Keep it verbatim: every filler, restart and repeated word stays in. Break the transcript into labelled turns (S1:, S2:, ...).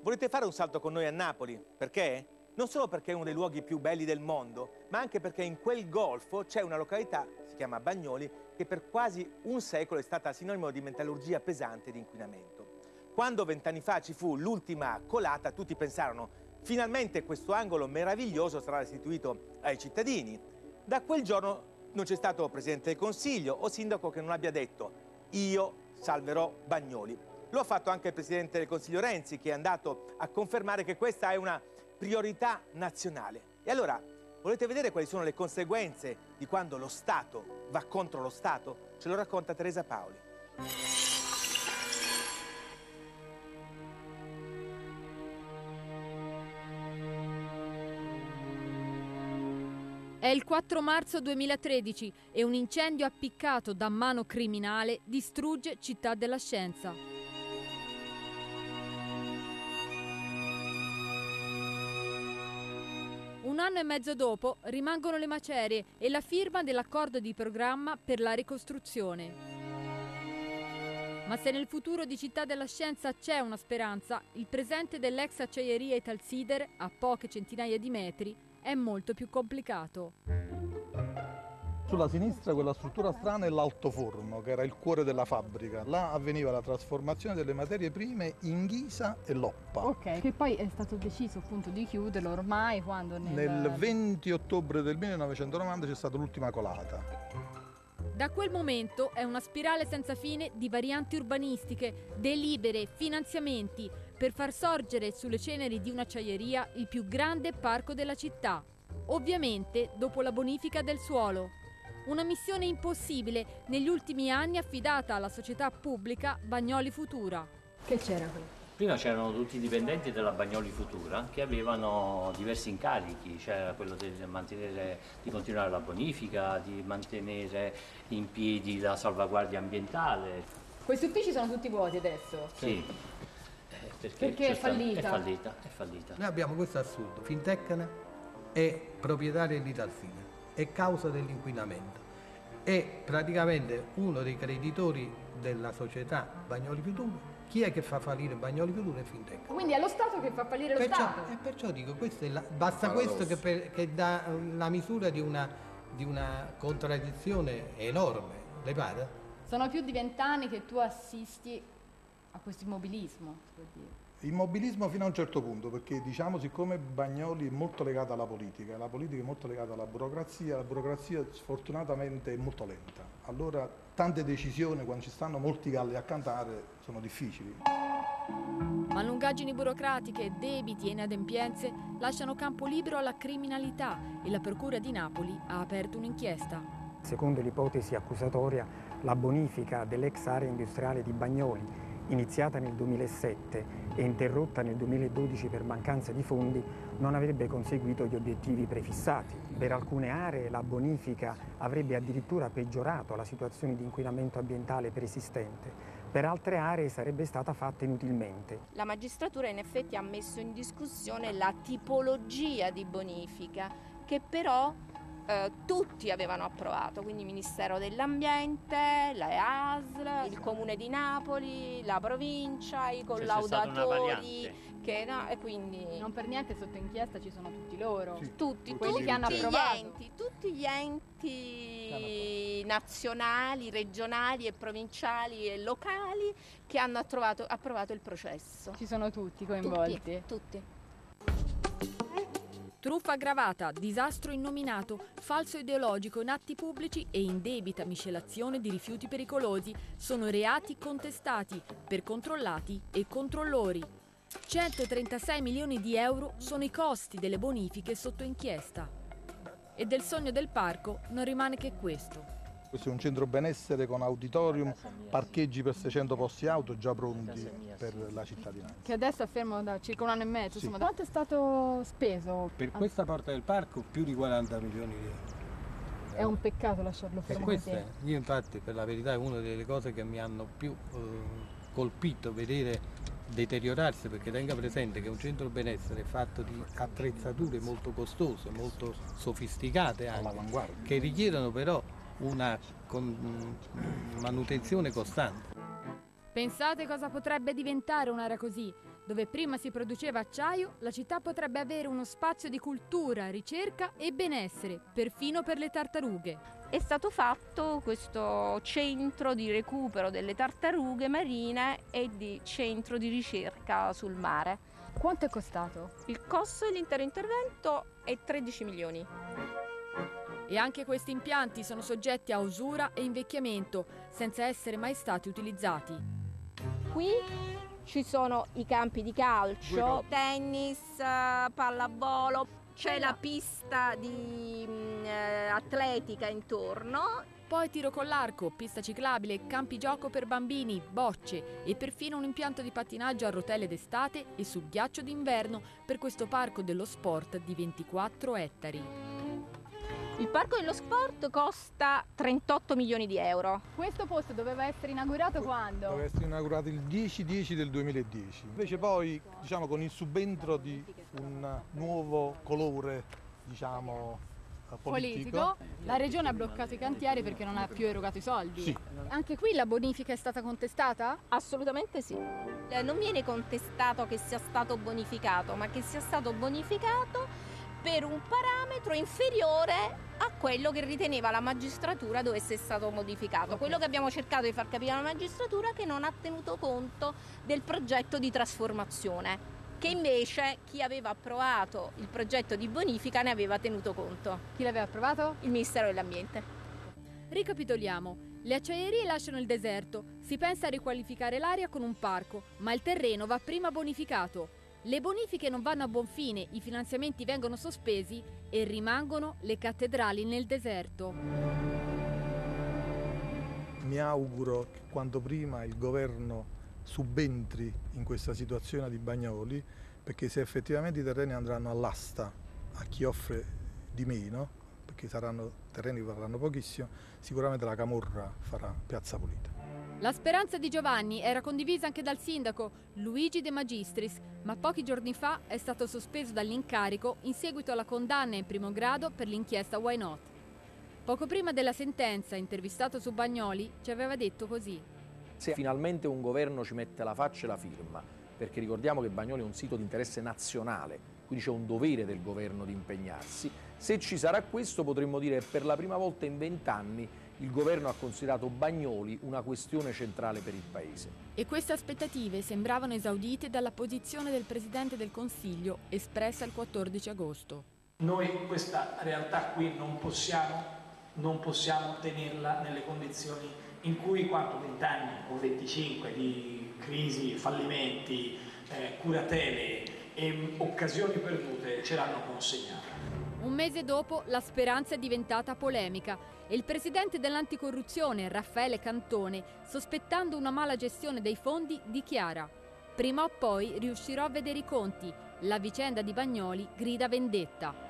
S1: volete fare un salto con noi a Napoli? Perché? Non solo perché è uno dei luoghi più belli del mondo, ma anche perché in quel golfo c'è una località, si chiama Bagnoli, che per quasi un secolo è stata sinonimo di metallurgia pesante e di inquinamento. Quando vent'anni fa ci fu l'ultima colata, tutti pensarono finalmente questo angolo meraviglioso sarà restituito ai cittadini. Da quel giorno non c'è stato Presidente del Consiglio o sindaco che non abbia detto io salverò Bagnoli. Lo ha fatto anche il Presidente del Consiglio Renzi, che è andato a confermare che questa è una priorità nazionale. E allora, volete vedere quali sono le conseguenze di quando lo Stato va contro lo Stato? Ce lo racconta Teresa Paoli.
S2: È il quattro marzo duemilatredici e un incendio appiccato da mano criminale distrugge Città della Scienza. Un anno e mezzo dopo rimangono le macerie e la firma dell'accordo di programma per la ricostruzione. Ma se nel futuro di Città della Scienza c'è una speranza, il presente dell'ex acciaieria Italsider, a poche centinaia di metri, è molto più complicato.
S3: Sulla sinistra quella struttura strana è l'altoforno, che era il cuore della fabbrica. Là avveniva la trasformazione delle materie prime in ghisa e loppa.
S4: Ok, che poi è stato deciso appunto di chiuderlo ormai quando nel...
S3: Nel venti ottobre del millenovecentonovanta c'è stata l'ultima colata.
S2: Da quel momento è una spirale senza fine di varianti urbanistiche, delibere, finanziamenti, per far sorgere sulle ceneri di un'acciaieria il più grande parco della città. Ovviamente dopo la bonifica del suolo. Una missione impossibile negli ultimi anni affidata alla società pubblica Bagnoli Futura.
S4: Che c'era qui?
S5: Prima c'erano tutti i dipendenti della Bagnoli Futura che avevano diversi incarichi, c'era quello di mantenere, di continuare la bonifica, di mantenere in piedi la salvaguardia ambientale.
S4: Questi uffici sono tutti vuoti adesso?
S5: Sì. Eh, perché
S4: perché è fallita?
S5: È fallita, è fallita.
S6: Noi abbiamo questo assurdo, Fintecna è proprietaria di Italsider, è causa dell'inquinamento, è praticamente uno dei creditori della società Bagnoli Futura. Chi è che fa fallire Bagnoli Futura e Fintecna?
S4: Quindi è lo Stato che fa fallire lo
S6: perciò,
S4: Stato?
S6: E perciò dico, questo è la, basta questo che, per, che dà la misura di una, di una contraddizione enorme, le pare?
S4: Sono più di vent'anni che tu assisti a questo immobilismo, si può dire.
S3: Immobilismo fino a un certo punto, perché diciamo siccome Bagnoli è molto legata alla politica, la politica è molto legata alla burocrazia, la burocrazia sfortunatamente è molto lenta. Allora tante decisioni, quando ci stanno molti galli a cantare, sono difficili.
S2: Ma lungaggini burocratiche, debiti e inadempienze lasciano campo libero alla criminalità e la Procura di Napoli ha aperto un'inchiesta.
S7: Secondo l'ipotesi accusatoria, la bonifica dell'ex area industriale di Bagnoli, iniziata nel duemilasette e interrotta nel duemiladodici per mancanza di fondi, non avrebbe conseguito gli obiettivi prefissati. Per alcune aree la bonifica avrebbe addirittura peggiorato la situazione di inquinamento ambientale preesistente. Per altre aree sarebbe stata fatta inutilmente.
S8: La magistratura in effetti ha messo in discussione la tipologia di bonifica che però eh, tutti avevano approvato, quindi Ministero dell'Ambiente, la E A S L, il Comune di Napoli, la provincia, i collaudatori. Che, no, e quindi
S4: non per niente sotto inchiesta ci sono tutti loro.
S3: Sì,
S8: tutti,
S4: quelli
S8: tutti
S4: che hanno approvato.
S8: Gli enti, tutti gli enti nazionali, regionali e provinciali e locali che hanno approvato, approvato il processo.
S4: Ci sono tutti coinvolti.
S8: Tutti, tutti.
S2: Truffa aggravata, disastro innominato, falso ideologico in atti pubblici e indebita miscelazione di rifiuti pericolosi sono reati contestati per controllati e controllori. centotrentasei milioni di euro sono i costi delle bonifiche sotto inchiesta. E del sogno del parco non rimane che questo.
S3: Questo è un centro benessere con auditorium, parcheggi per seicento posti auto già pronti per la cittadinanza.
S4: Che adesso è fermo da circa un anno e mezzo.
S3: Sì.
S4: Insomma, quanto è stato speso?
S9: Per questa parte del parco più di quaranta milioni di euro.
S4: È un peccato lasciarlo
S9: E
S4: fermo
S9: questo
S4: così.
S9: è, io infatti per la verità è una delle cose che mi hanno più eh, colpito, vedere deteriorarsi, perché tenga presente che un centro benessere è fatto di attrezzature molto costose, molto sofisticate anche, che richiedono però una con, manutenzione costante.
S2: Pensate cosa potrebbe diventare un'area così? Dove prima si produceva acciaio, la città potrebbe avere uno spazio di cultura, ricerca e benessere, perfino per le tartarughe.
S8: È stato fatto questo centro di recupero delle tartarughe marine e di centro di ricerca sul mare.
S4: Quanto è costato?
S8: Il costo dell'intero intervento è tredici milioni.
S2: E anche questi impianti sono soggetti a usura e invecchiamento, senza essere mai stati utilizzati.
S8: Qui ci sono i campi di calcio, tennis, pallavolo, c'è la pista di eh, atletica intorno.
S2: Poi tiro con l'arco, pista ciclabile, campi gioco per bambini, bocce e perfino un impianto di pattinaggio a rotelle d'estate e sul ghiaccio d'inverno per questo parco dello sport di ventiquattro ettari.
S8: Il parco dello sport costa trentotto milioni di euro.
S4: Questo posto doveva essere inaugurato quando?
S3: Doveva essere inaugurato il dieci dieci del duemiladieci. Invece poi, diciamo, con il subentro di un nuovo colore, diciamo, politico,
S4: politico, la regione ha bloccato i cantieri perché non ha più erogato i soldi.
S3: Sì.
S4: Anche qui la bonifica è stata contestata?
S8: Assolutamente sì. Eh, non viene contestato che sia stato bonificato, ma che sia stato bonificato per un parametro inferiore a quello che riteneva la magistratura dovesse essere stato modificato. Quello che abbiamo cercato di far capire alla magistratura è che non ha tenuto conto del progetto di trasformazione, che invece chi aveva approvato il progetto di bonifica ne aveva tenuto conto.
S4: Chi l'aveva approvato?
S8: Il Ministero dell'Ambiente.
S2: Ricapitoliamo. Le acciaierie lasciano il deserto, si pensa a riqualificare l'area con un parco, ma il terreno va prima bonificato. Le bonifiche non vanno a buon fine, i finanziamenti vengono sospesi e rimangono le cattedrali nel deserto.
S3: Mi auguro che quanto prima il governo subentri in questa situazione di Bagnoli, perché se effettivamente i terreni andranno all'asta a chi offre di meno, perché saranno terreni che varranno pochissimo, sicuramente la camorra farà piazza pulita.
S2: La speranza di Giovanni era condivisa anche dal sindaco Luigi De Magistris, ma pochi giorni fa è stato sospeso dall'incarico in seguito alla condanna in primo grado per l'inchiesta Why Not. Poco prima della sentenza, intervistato su Bagnoli, ci aveva detto così.
S10: Se finalmente un governo ci mette la faccia e la firma, perché ricordiamo che Bagnoli è un sito di interesse nazionale, quindi c'è un dovere del governo di impegnarsi, se ci sarà questo potremmo dire che per la prima volta in vent'anni il governo ha considerato Bagnoli una questione centrale per il Paese.
S2: E queste aspettative sembravano esaudite dalla posizione del Presidente del Consiglio espressa il quattordici agosto.
S11: Noi questa realtà qui non possiamo, non possiamo tenerla nelle condizioni in cui quanto vent'anni o venticinque di crisi, fallimenti, eh, curatele e occasioni perdute ce l'hanno consegnata.
S2: Un mese dopo la speranza è diventata polemica e il presidente dell'anticorruzione, Raffaele Cantone, sospettando una mala gestione dei fondi, dichiara: prima o poi riuscirò a vedere i conti, la vicenda di Bagnoli grida vendetta.